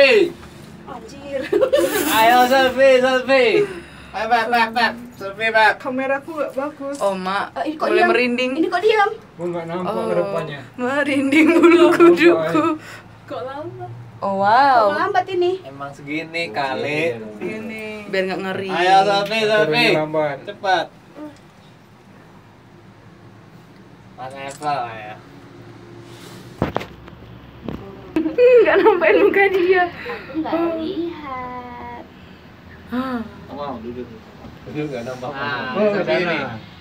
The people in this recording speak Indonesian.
selfie. Anjir. Ayo selfie, selfie. Beb. Selfie, Beb. Kameraku gak bagus. Oh, Mak. Ini kok Mulai diam? merinding. Ini kok diam? Gua nggak nampak ke depannya. Merinding bulu kuduku. Kok lambat? Oh, Kok wow. lambat ini? Emang segini kali. Ini biar nggak ngeri. Ayo selfie, selfie. Turunnya lambat. Cepat. Mas Eval ya. Nggak nampain muka dia. Aku nggak lihat. Wow, duduk. Itu nggak nampak. Nah, Oh, seperti sana. ini.